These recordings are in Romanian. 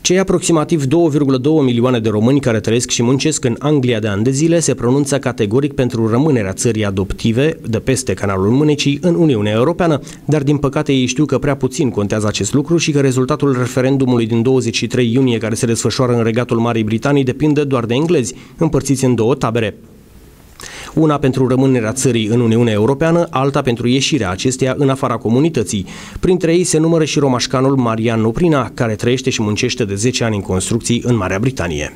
Cei aproximativ 2,2 milioane de români care trăiesc și muncesc în Anglia de ani de zile se pronunță categoric pentru rămânerea țării adoptive de peste Canalul Mânecii în Uniunea Europeană, dar din păcate ei știu că prea puțin contează acest lucru și că rezultatul referendumului din 23 iunie care se desfășoară în Regatul Marii Britanii depinde doar de englezi, împărțiți în două tabere. Una pentru rămânerea țării în Uniunea Europeană, alta pentru ieșirea acesteia în afara comunității. Printre ei se numără și romașcanul Marian Noprina, care trăiește și muncește de 10 ani în construcții în Marea Britanie.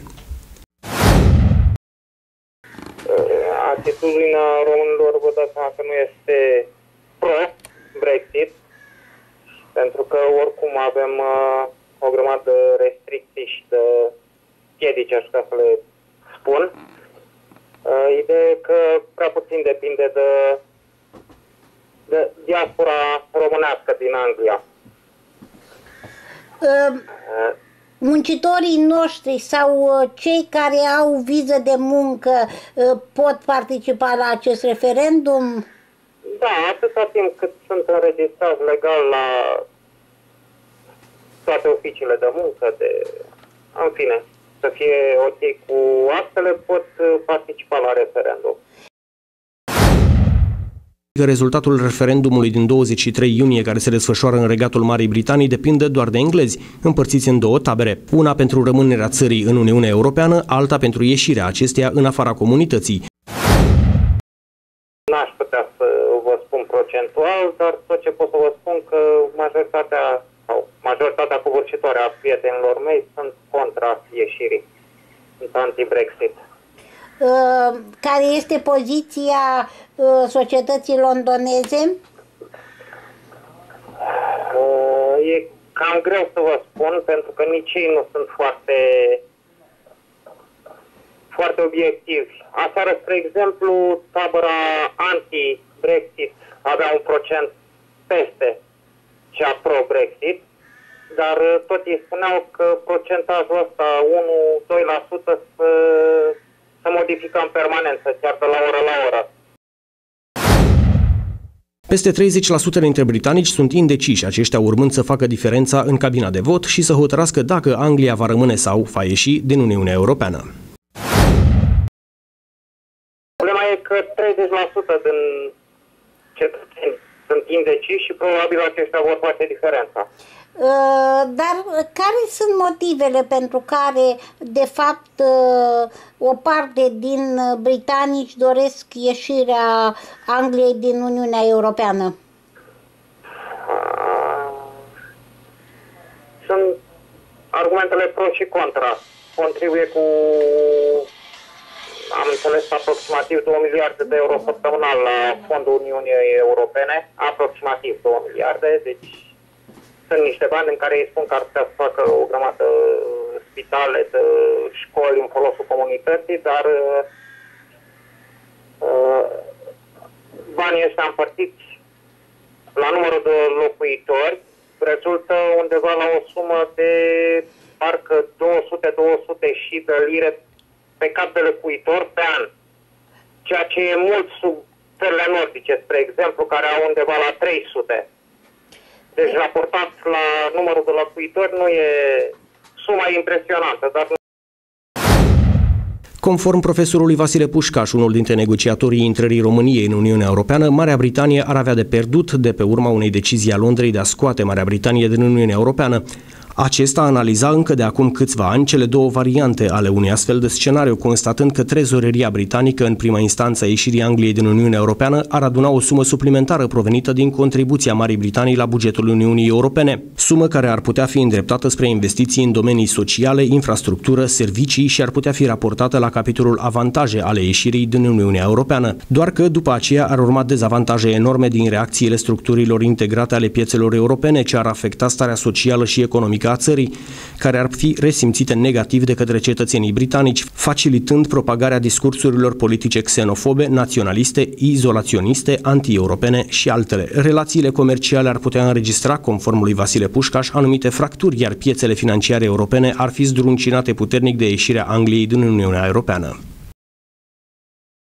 Atitudinea românilor, vă dați seama că nu este pro-Brexit, pentru că oricum avem o grămadă de restricții și de piedici, aș vrea să le spun. Ideea e că prea puțin depinde de diaspora românească din Anglia. Muncitorii noștri sau cei care au viză de muncă pot participa la acest referendum? Da, atâta timp cât sunt înregistrați legal la toate oficiile de muncă, în fine, să fie ok cu actele, pot participa la referendum. Rezultatul referendumului din 23 iunie care se desfășoară în Regatul Marii Britanii depinde doar de englezi, împărțiți în două tabere. Una pentru rămânerea țării în Uniunea Europeană, alta pentru ieșirea acesteia în afara comunității. N-aș putea să vă spun procentual, dar tot ce pot să vă spun că majoritatea covârșitoare a prietenilor mei sunt contra ieșirii, sunt anti-Brexit. Care este poziția societății londoneze? E cam greu să vă spun, pentru că nici ei nu sunt foarte obiectivi. Aseară, spre exemplu, tabăra anti-Brexit avea un procent peste cea pro-Brexit, dar tot ei spuneau că procentajul ăsta, 1-2%, să modificăm în permanență, chiar de la oră la oră. Peste 30% dintre britanici sunt indeciși, aceștia urmând să facă diferența în cabina de vot și să hotărască dacă Anglia va rămâne sau va ieși din Uniunea Europeană. Problema e că 30% din cetățeni sunt indeciși și probabil aceștia vor face diferența. Dar care sunt motivele pentru care, de fapt, o parte din britanici doresc ieșirea Angliei din Uniunea Europeană? Sunt argumentele pro și contra. Contribuie cu, am înțeles, aproximativ 2 miliarde de euro săptămânal la fondul Uniunii Europene, aproximativ 2 miliarde, deci sunt niște bani în care ei spun că ar putea să facă o grămadă de spitale, de școli în folosul comunității, dar banii ăștia împărțiți la numărul de locuitori rezultă undeva la o sumă de parcă 200 și de lire pe cap de locuitor pe an, ceea ce e mult sub țările nordice, spre exemplu, care au undeva la 300. Deci, raportat la numărul de locuitori, nu e suma impresionantă, dar... Conform profesorului Vasile Pușcaș, unul dintre negociatorii intrării României în Uniunea Europeană, Marea Britanie ar avea de pierdut de pe urma unei decizii a Londrei de a scoate Marea Britanie din Uniunea Europeană. Acesta analiza încă de acum câțiva ani cele două variante ale unui astfel de scenariu, constatând că trezoreria britanică în prima instanță a ieșirii Angliei din Uniunea Europeană ar aduna o sumă suplimentară provenită din contribuția Marii Britanii la bugetul Uniunii Europene, sumă care ar putea fi îndreptată spre investiții în domenii sociale, infrastructură, servicii și ar putea fi raportată la capitolul avantaje ale ieșirii din Uniunea Europeană. Doar că după aceea ar urma dezavantaje enorme din reacțiile structurilor integrate ale piețelor europene, ce ar afecta starea socială și economică a țării, care ar fi resimțite negativ de către cetățenii britanici, facilitând propagarea discursurilor politice xenofobe, naționaliste, izolaționiste, anti-europene și altele. Relațiile comerciale ar putea înregistra, conform lui Vasile Pușcaș, anumite fracturi, iar piețele financiare europene ar fi zdruncinate puternic de ieșirea Angliei din Uniunea Europeană.